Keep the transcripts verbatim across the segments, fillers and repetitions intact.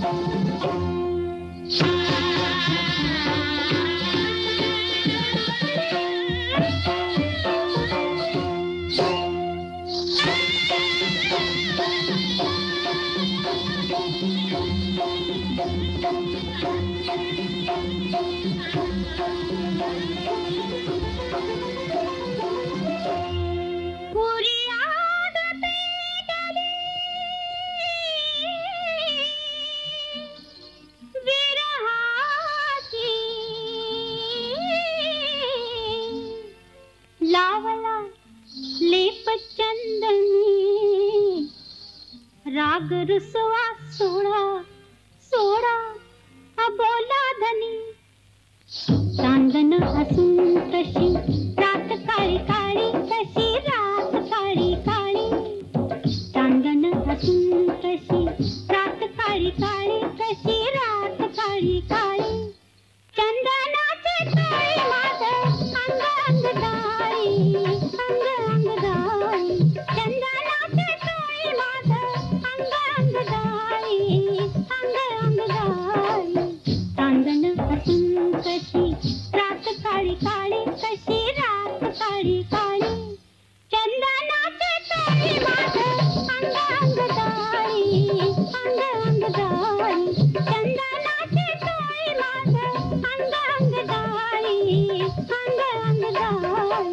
राग रुसवा सोडा सोडा अबोला धनी चांदन हसून कशी रात काळी काळी कशी रात काळी काळी चांदन हसून कशी रात काळी काळी कशी रात काळी काळी चंदनाचे तळे माझ अंग अंग दाळी अंग अंग दाळी चंदनाचे तळे माझ अंग अंग दाळी अंग अंग दाळी चांदन हसून कशी रात काळी काळी कशी रात काळी काळी चंदनाचे तळे माझ अंग अंग दाळी अंग अंग दाळी चंदनाचे तळे माझ अंग अंग दाळी अंग अंग दाळी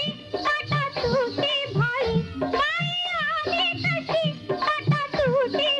Tutti